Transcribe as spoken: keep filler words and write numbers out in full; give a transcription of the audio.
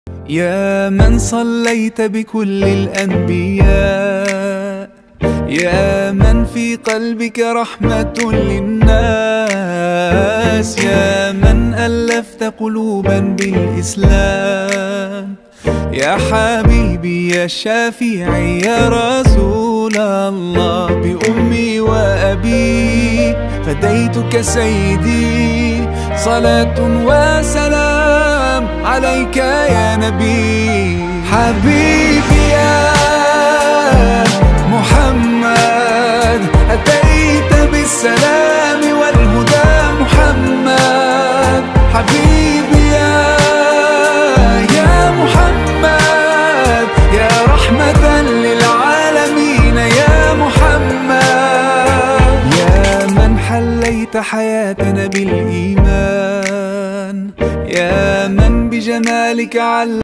يا من صليت بكل الأنبياء، يا من في قلبك رحمة للناس، يا من ألفت قلوبا بالإسلام، يا حبيبي يا شافعي يا رسول الله، بأمي وأبي فديتك سيدي، صلاة وسلام عليك يا نبي. حبيبي يا محمد أتيت بالسلام والهدى محمد، حبيبي يا يا محمد يا رحمة للعالمين يا محمد، يا من حليت حياتنا بالإيمان، يا من بجمالك علّ